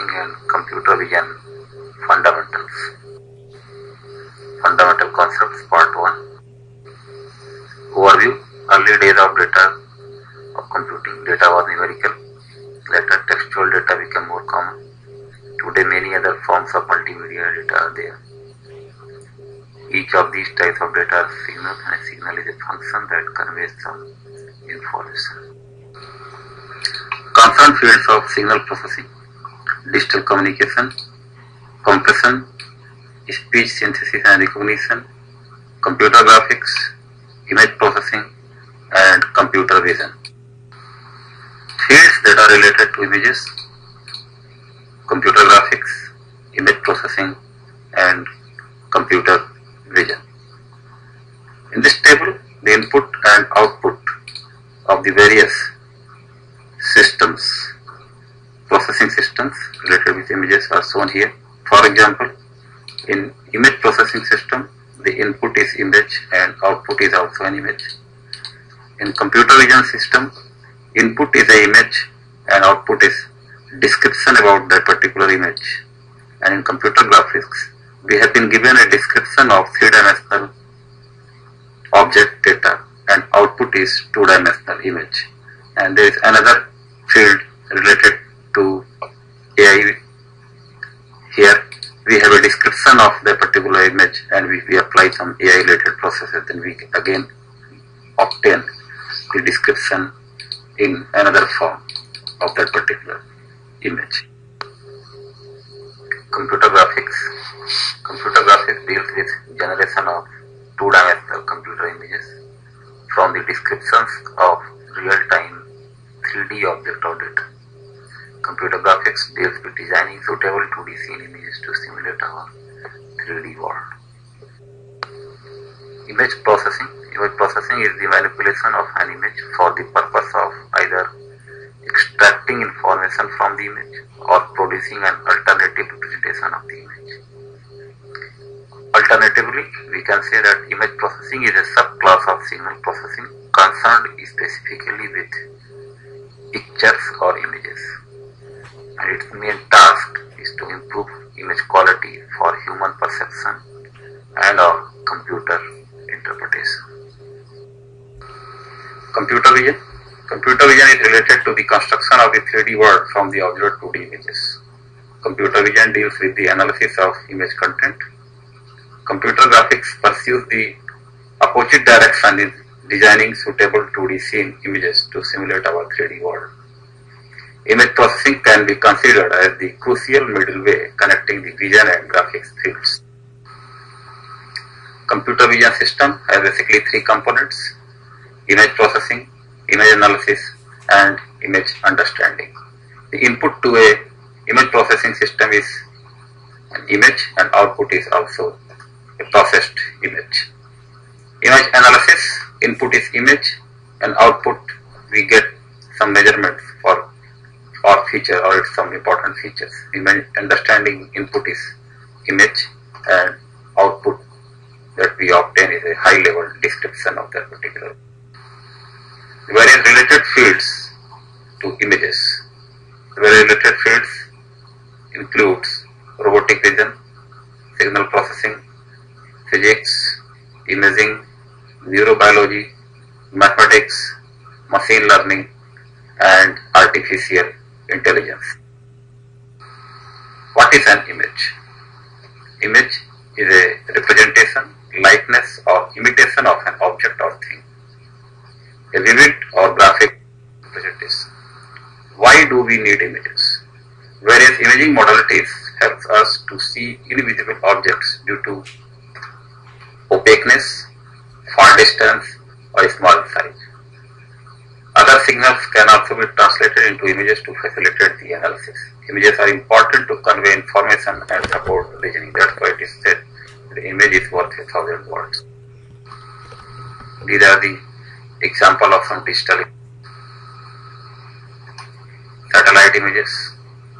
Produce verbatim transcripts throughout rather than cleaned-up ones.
processing and computer vision fundamentals. Fundamental concepts part one. Overview. Early days of data of computing. Data was numerical. Later textual data became more common. Today many other forms of multimedia data are there. Each of these types of data are signal, and a signal is a function that conveys some information. Concerned fields of signal processing: digital communication, compression, speech synthesis and recognition, computer graphics, image processing, and computer vision. Fields that are related to images: computer graphics, image processing, and computer vision. In this table, the input and output of the various systems, processing systems related with images are shown here. For example, in image processing system, the input is image and output is also an image. In computer vision system, input is an image and output is description about that particular image. And in computer graphics, we have been given a description of three-dimensional object data and output is two-dimensional image. And there is another field related to A I. Here we have a description of the particular image, and we, we apply some A I related processes, then we again obtain the description in another form of that particular image. Computer graphics. Computer graphics deals with generation of two-dimensional computer images from the descriptions of real-time three D object or data. Computer graphics deals with designing suitable two D scene images to simulate our three D world. Image processing. Image processing is the manipulation of an image for the purpose of either extracting information from the image or producing an alternative representation of the image. Alternatively, we can say that image processing is a subclass of signal processing concerned specifically with pictures or images, and its main task is to improve image quality for human perception and or computer interpretation. Computer vision. Computer vision is related to the construction of the three D world from the observed two D images. Computer vision deals with the analysis of image content. Computer graphics pursues the opposite direction in designing suitable two D scene images to simulate our three D world. Image processing can be considered as the crucial middle way connecting the vision and graphics fields. Computer vision system has basically three components: image processing, image analysis, and image understanding. The input to a image processing system is an image and output is also a processed image. Image analysis, input is image and output we get some measurements for or feature or some important features. Image understanding, input is image and output that we obtain is a high level description of that particular. Various related fields to images. Various related fields includes robotic vision, signal processing, physics, imaging, neurobiology, mathematics, machine learning, and artificial intelligence. What is an image? Image is a representation, likeness, or imitation of an object or thing. A vivid or graphic representation. Why do we need images? Various imaging modalities help us to see invisible objects due to opaqueness, far distance, or small size. Other signals can also be translated into images to facilitate the analysis. Images are important to convey information and support reasoning. That's why it is said the image is worth a thousand words. These are the example of some digital satellite images.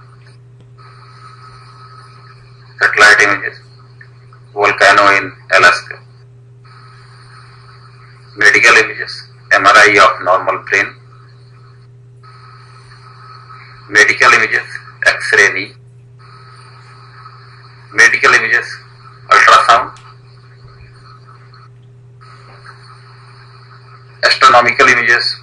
Satellite images, volcano in Alaska. Medical images, M R I of normal brain. Medical images, X-ray knee. medical images, ultrasound, astronomical images.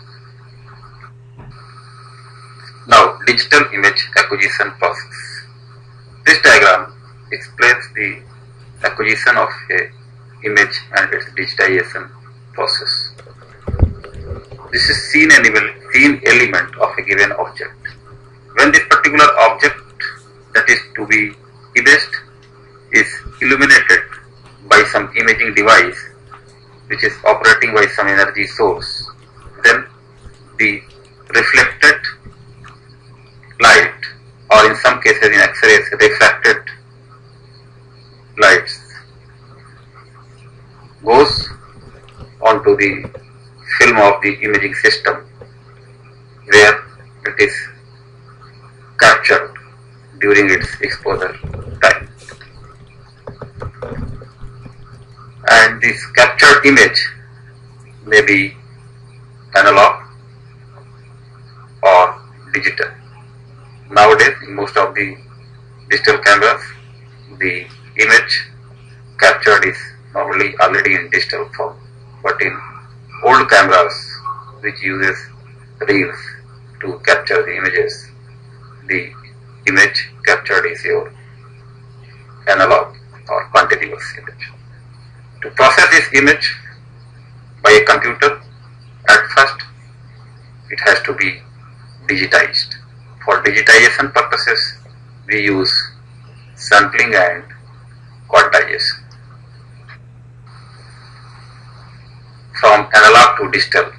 Now, digital image acquisition process. This diagram explains the acquisition of a image and its digitization process. This is scene scene element of a given object. When this particular object that is to be imaged is illuminated by some imaging device which is operating by some energy source, then the reflected light, or in some cases in X-rays, refracted lights, goes onto the film of the imaging system where it is captured during its exposure time. And this captured image may be analog or digital. Nowadays, in most of the digital cameras, the image captured is normally already in digital form. But in old cameras, which uses reels to capture the images, the image captured is your analog or continuous image. To process this image by a computer, at first it has to be digitized. For digitization purposes, we use sampling and quantization. From analog to digital,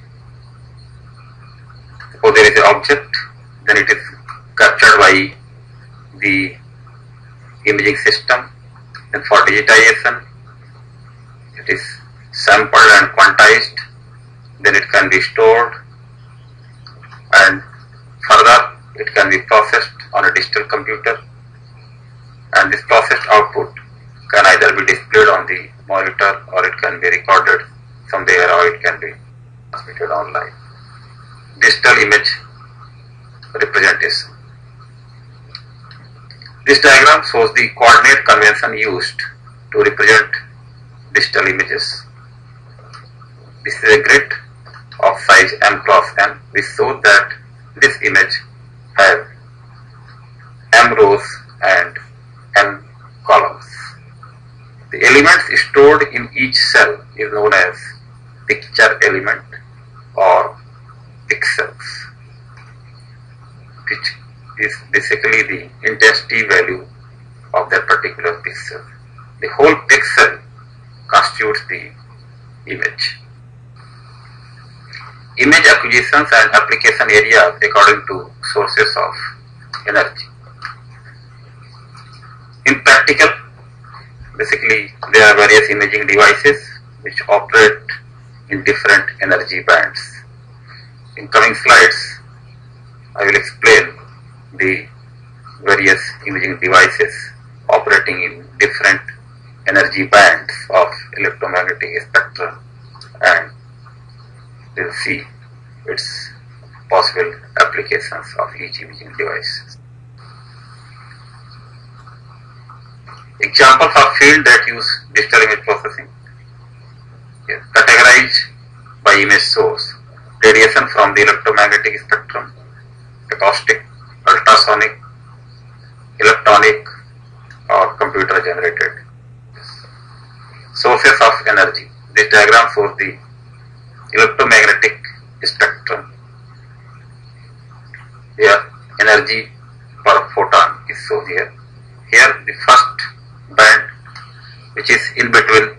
suppose there is an object, then it is captured by the imaging system. Then for digitization, it is sampled and quantized, then it can be stored, and further it can be processed on a digital computer, and this processed output can either be displayed on the monitor or it can be recorded somewhere or it can be transmitted online. Digital image representation. This diagram shows the coordinate convention used to represent digital images. This is a grid of size m cross n, which shows that this image has m rows and n columns. The elements stored in each cell is known as picture element or pixels, which is basically the intensity value of that particular pixel. The whole pixel constitutes the image. Image acquisitions and application areas according to sources of energy. In practical, basically there are various imaging devices which operate in different energy bands. In coming slides, I will explain the various imaging devices operating in different energy bands of electromagnetic spectrum, and we will see its possible applications of each imaging device. Examples of fields that use digital image processing. Yes. Categorized by image source. Radiation from the electromagnetic spectrum, acoustic, ultrasonic, electronic, or computer generated. Sources of energy. This diagram shows the electromagnetic spectrum. Here energy per photon is shown here. Here the first band, which is in between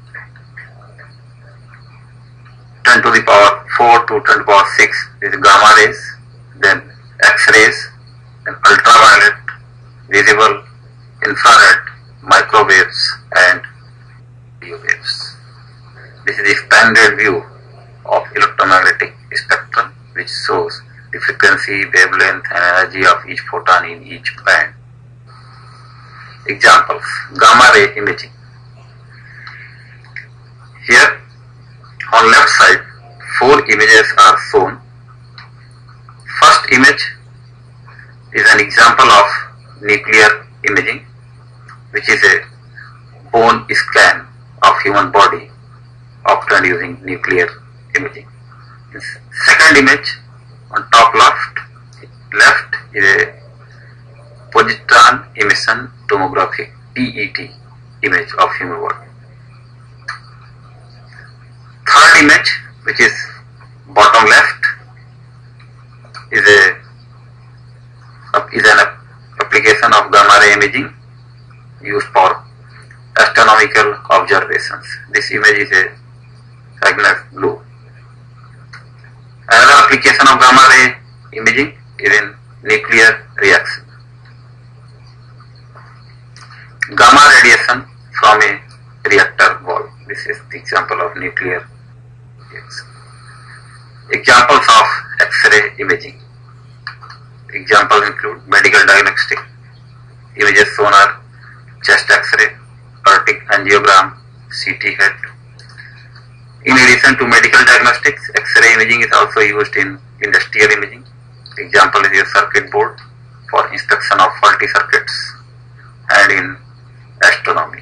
ten to the power four to ten to the power six, is gamma rays, then X-rays, then ultraviolet, visible, infrared, microwaves, and radio waves. This is the expanded view of electromagnetic spectrum, which shows the frequency, wavelength, and energy of each photon in each band. Examples: gamma ray imaging. Here on left side, four images are shown. First image is an example of nuclear imaging, which is a bone scan of human body obtained using nuclear imaging. This second image on top left, left is a positron emission tomography P E T image of human body. Third image, which is bottom left, is a is an application of gamma ray imaging used for astronomical observations. This image is a Cygnus blue. Another application of gamma ray imaging is in nuclear reaction. Gamma radiation from a reactor wall. This is the example of nuclear reaction. Examples of X-ray imaging. Examples include medical diagnostic images, sonar, chest X-ray, aortic angiogram, C T head. In addition to medical diagnostics, X-ray imaging is also used in industrial imaging. Example is your circuit board for inspection of faulty circuits, and in astronomy.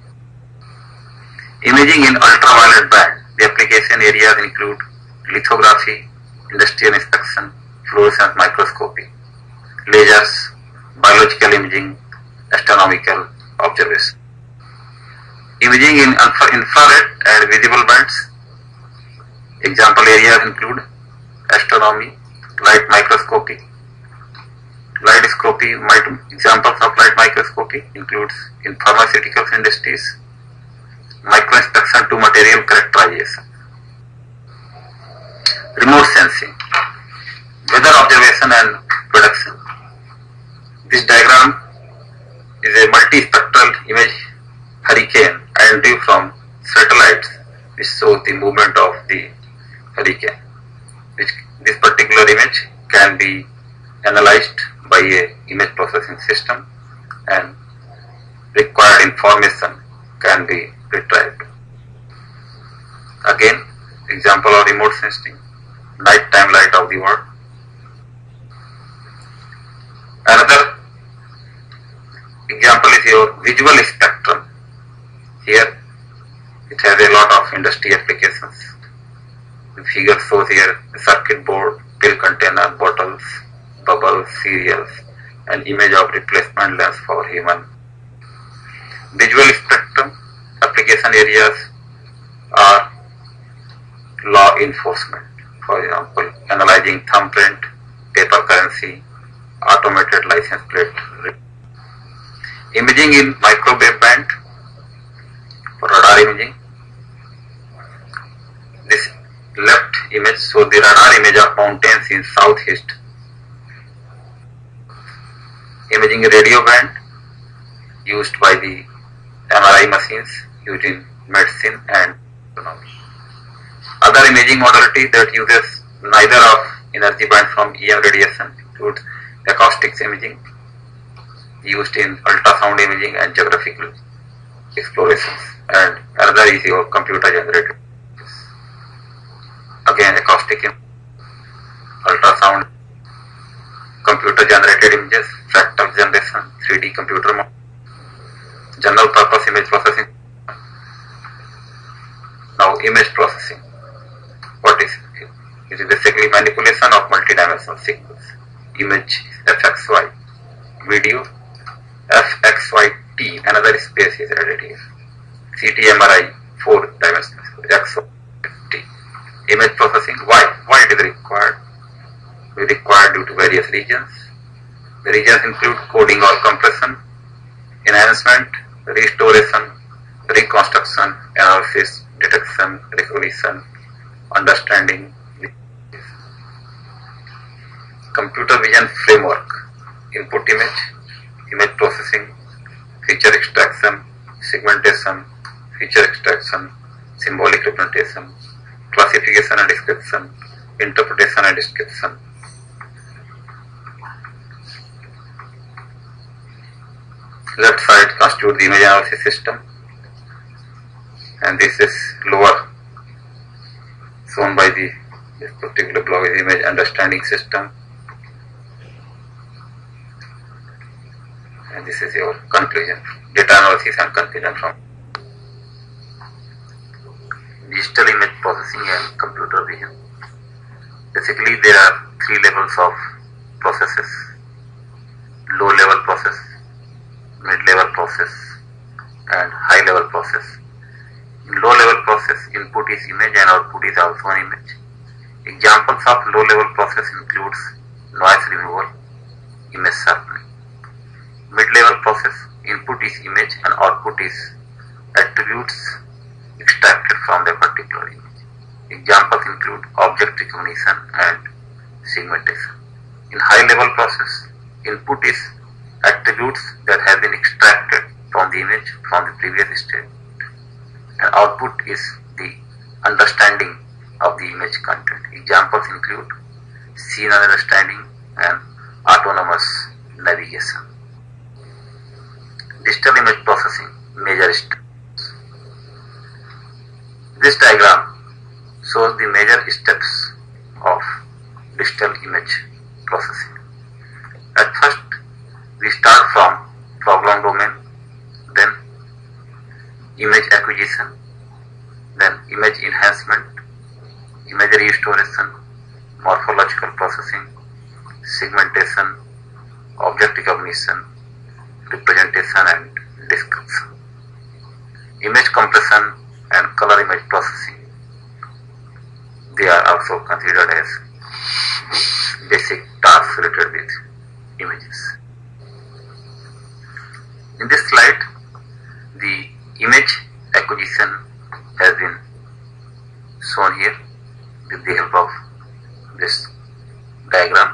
Imaging in ultraviolet band. The application areas include lithography, industrial inspection, fluorescence microscopy, lasers, biological imaging, astronomical observation. Imaging in infrared and visible bands. Example areas include astronomy, light microscopy. Lightscopy, examples of light microscopy includes in pharmaceutical industries, microinspection to material characterization. Remote sensing, weather observation and prediction. This diagram is a multispectral image hurricane identified from satellites which shows the movement of the hurricane. Which this particular image can be analyzed by a image processing system and required information can be retrieved. Again, example of remote sensing, nighttime light of the world. Another example is your visual spectrum. Here it has a lot of industry applications. The figure shows here a circuit board, pill container, bottles, bubbles, cereals, and image of replacement lens for human. Visual spectrum application areas are law enforcement, for example, analyzing thumbprint, paper currency, automated license plate. Imaging in microwave band for radar imaging. This left image shows the radar image of mountains in southeast. Imaging radio band used by the M R I machines used in medicine and astronomy. Other imaging modality that uses neither of energy band from E M radiation includes acoustics imaging used in ultrasound imaging and geographical explorations, and another is your computer generated. Again, acoustic imaging, ultrasound, computer generated images, fractal generation, three D computer model, general purpose image processing. Now, image processing. What is it? It is basically manipulation of multidimensional signals. Image F X Y, video F X Y T, another space is added here. C T M R I, four dimensions, X Y T. Image processing, why? Why it is required? We require due to various regions. The regions include coding or compression, enhancement, restoration, reconstruction, analysis, detection, recognition, understanding. Computer vision framework, input image, image processing, feature extraction, segmentation, feature extraction, symbolic representation, classification and description, interpretation and description. Left side constitutes the image analysis system, and this is lower shown by the this particular block is image understanding system, And this is your conclusion, data analysis and conclusion from digital image processing and computer vision. Basically, there are three levels of processes: low level process, mid level process, and high level process. In low level process, input is image and output is also an image. Examples of low level process includes noise removal, image sharpening. Mid level process, input is image and output is attributes extracted from the particular image. Examples include object recognition and segmentation. In high level process, input is attributes that have been extracted from the image from the previous state, and output is the understanding of the image content. Examples include scene understanding and autonomous navigation. Digital image processing major steps. This diagram shows the major steps of digital image processing. At first, we start from problem domain, then image acquisition, then image enhancement, image restoration, morphological processing, segmentation, object recognition, representation and description. Image compression and color image processing, they are also considered as basic tasks related with images. In this slide, the image acquisition has been shown here with the help of this diagram.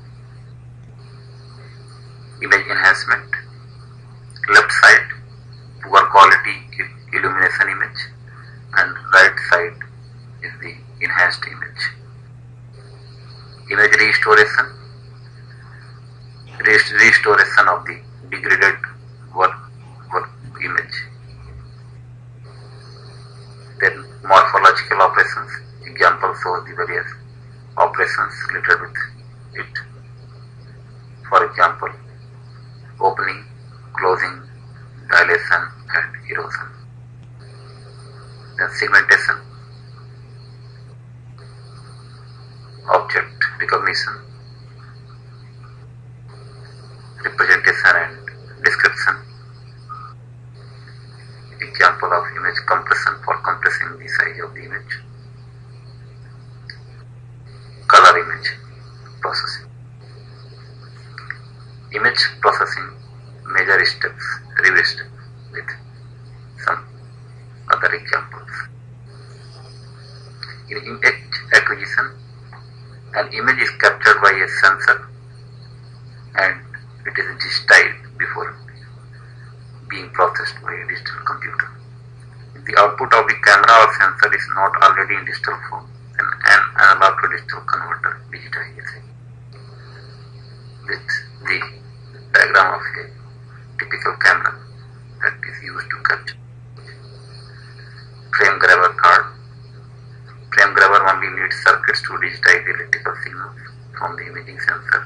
Image enhancement, left side poor quality illumination image and right side is the enhanced image. Image restoration, rest restoration of the degraded work, work image. Then morphological operations, example shows the various operations related with it. For example, opening, closing, dilation and erosion. Then segmentation, object recognition, representation and description. Example of image compression for compressing the size of the image. Color image processing. Image processing major steps, review steps with some other examples. In image acquisition, an image is captured by a sensor and it is digitized before being processed by a digital computer. If the output of the camera or sensor is not already in digital form, then an analog to digital converter digitizes with the diagram of a typical camera that is used to capture. Frame grabber card. Frame grabber only needs circuits to digitize the electrical signals from the imaging sensor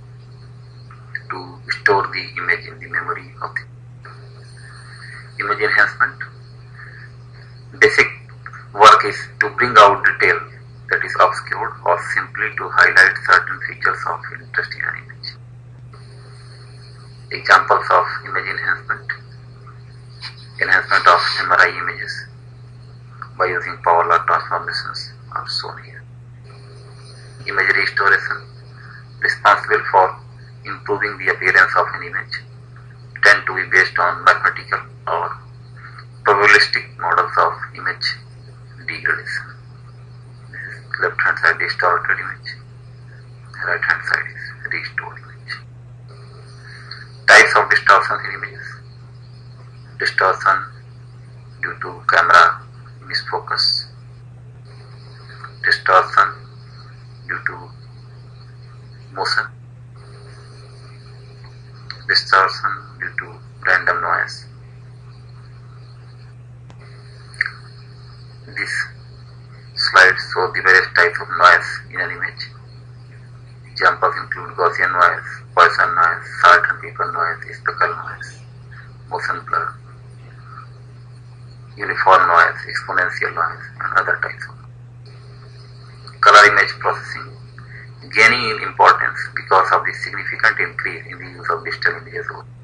to store the image in the memory of the image enhancement. Basic work is to bring out detail that is obscured or simply to highlight certain features of interest in an image. Examples of image enhancement: enhancement of M R I images by using power law transformations are shown here. Image restoration, responsible for improving the appearance of an image, tend to be based on mathematical or probabilistic models of image degradation. This is left hand side distorted image, right hand side is restored image. Types of distortions in images: distortion due to camera misfocus, distortion due to motion, distortion due to random noise. This slide shows the various types of noise in an image. Examples include Gaussian noise, Poisson noise, Sartre beacon noise, speckle noise, motion blur, uniform noise, exponential noise, and other types of color image processing, gaining in importance because of the significant increase in the use of digital images.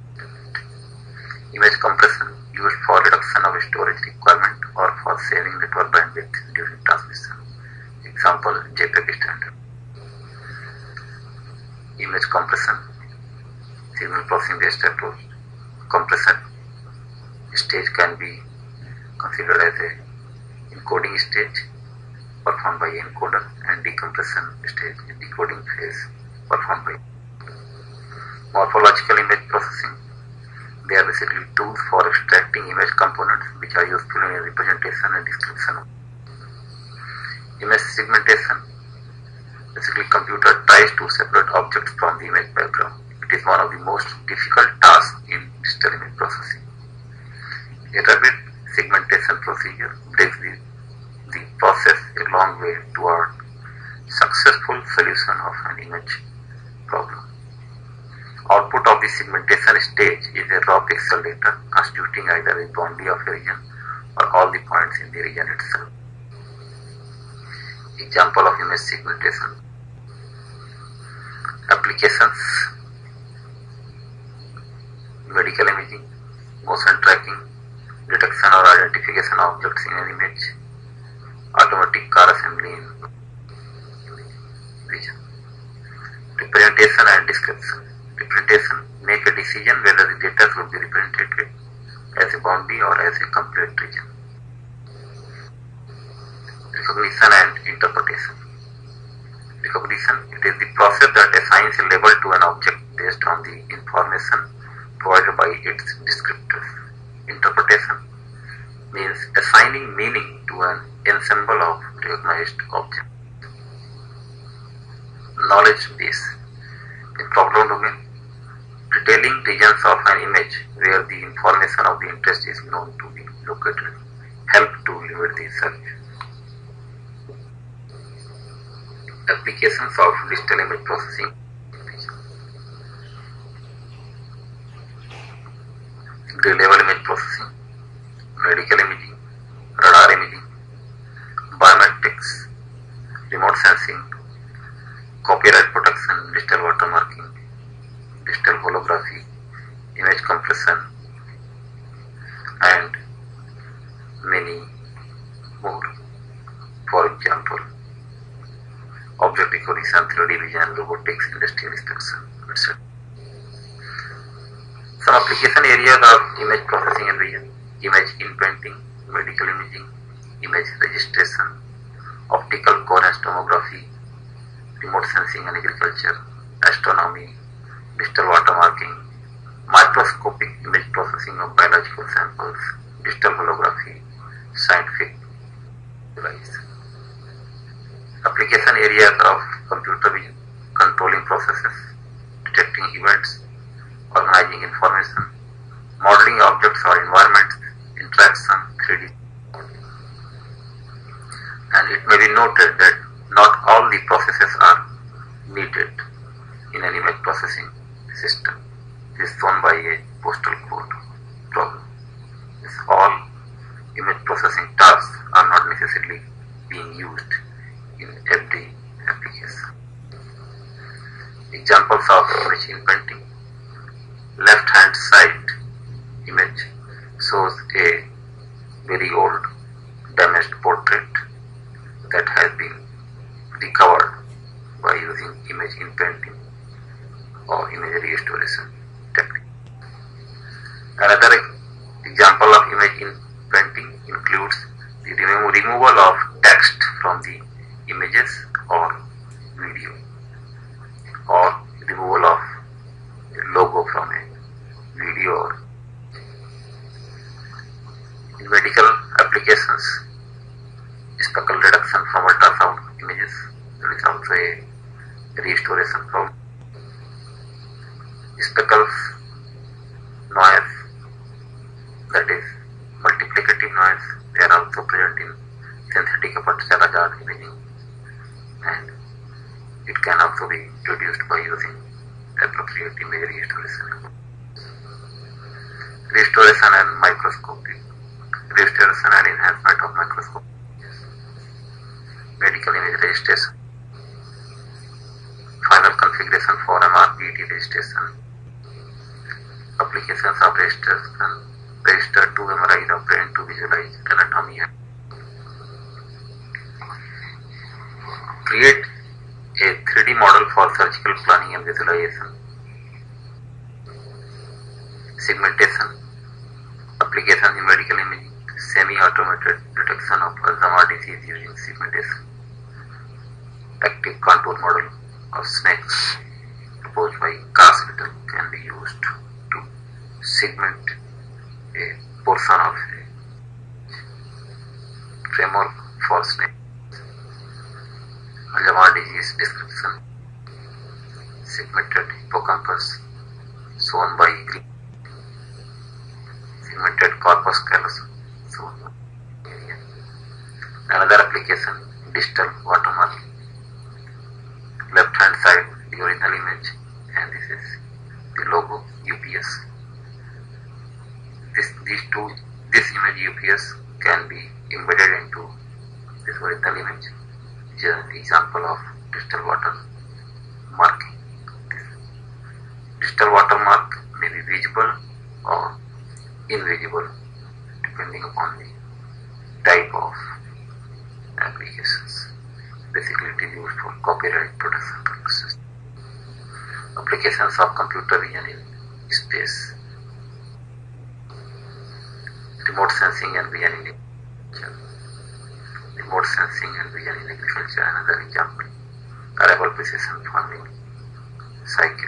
Image compression, used for reduction of storage requirement or for saving network bandwidth during transmission. Example, JPEG standard. Image compression, signal processing based approach. Compression stage can be considered as a encoding stage performed by encoder and decompression stage, decoding phase performed by morphological image processing. They are basically tools for extracting image components which are useful in representation and description. Image segmentation. Basically, computer tries to separate objects from the image background. It is one of the most difficult tasks in digital image processing. A rapid segmentation procedure takes the, the process a long way toward successful solution of an image problem. Output of the segmentation stage is a raw pixel data constituting either a boundary of a region or all the points in the region itself. Example of image segmentation. Applications: medical imaging, motion tracking, detection or identification of objects in an image, automatic car assembly in vision. Representation and description. Representation: make a decision whether the data should be represented as a boundary or as a complete region. Recognition and interpretation. Recognition: it is the process that assigns a label to an object based on the information provided by its descriptors. Interpretation means assigning meaning to an ensemble of recognized objects. Knowledge base. A problem domain, detailing regions of an image where the information of the interest is known to be located, help to limit the search. Applications of digital image processing. Gray level image processing, medical imaging, radar imaging, biometrics, remote sensing, copyright protection, digital watermarking, digital holography, image compression, and many more. For example, object recognition, three D vision, robotics, industrial inspection, et cetera. Some application areas of image processing and vision: image inpainting, medical imaging, image registration, optical coherence tomography, remote sensing and agriculture, astronomy, digital watermarking, microscopic image processing of biological samples, digital holography, scientific device. Application areas of computer vision: controlling processes, detecting events, organizing information, modeling objects or environments, interaction, three D. And it may be noted that not all the processes are needed in an image processing system. This is shown by a postal code problem. This all image processing tasks are not necessarily being used in every application. Examples of image inpainting. Left hand side image shows a very old damaged portrait that has been recovered by using image inpainting or image restoration technique. Another example of image inpainting includes the remo removal of text from the images or video, or removal of logo from a video. Or in medical applications, speckle reduction from ultrasound images, there is also a restoration problem. Speckles noise, that is multiplicative noise, they are also present in synthetic aperture radar imaging, and it can also be reduced by using approximation. create image restoration. Restoration and microscopy. Restoration and enhancement of microscope. Medical image registration. Final configuration for M R P E T registration. Applications of registration. Register to memorize or brain to visualize anatomy. Create a three D model for surgical planning and visualization. Segmentation. Application in medical imaging. Semi-automated detection of Alzheimer's disease using segmentation. Active contour model of snakes proposed by Castle can be used to segment a portion of a tremor for snake. Alzheimer's disease description. Segmented hippocampus shown by green. Segmented corpus callosum shown by area. Another application, digital watermark. Left hand side the original image, and this is the logo U P S. This these two this image U P S can be embedded into this original image. Which is an example of digital water marking. Digital watermark may be visible or invisible depending upon the type of applications. Basically, it is used for copyright protection purposes. Applications of computer vision in space. Remote sensing and vision in agriculture. Remote sensing and vision in agriculture, another example. Arable precision farming cycle.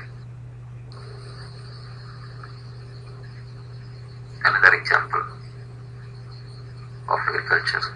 Another example of agriculture.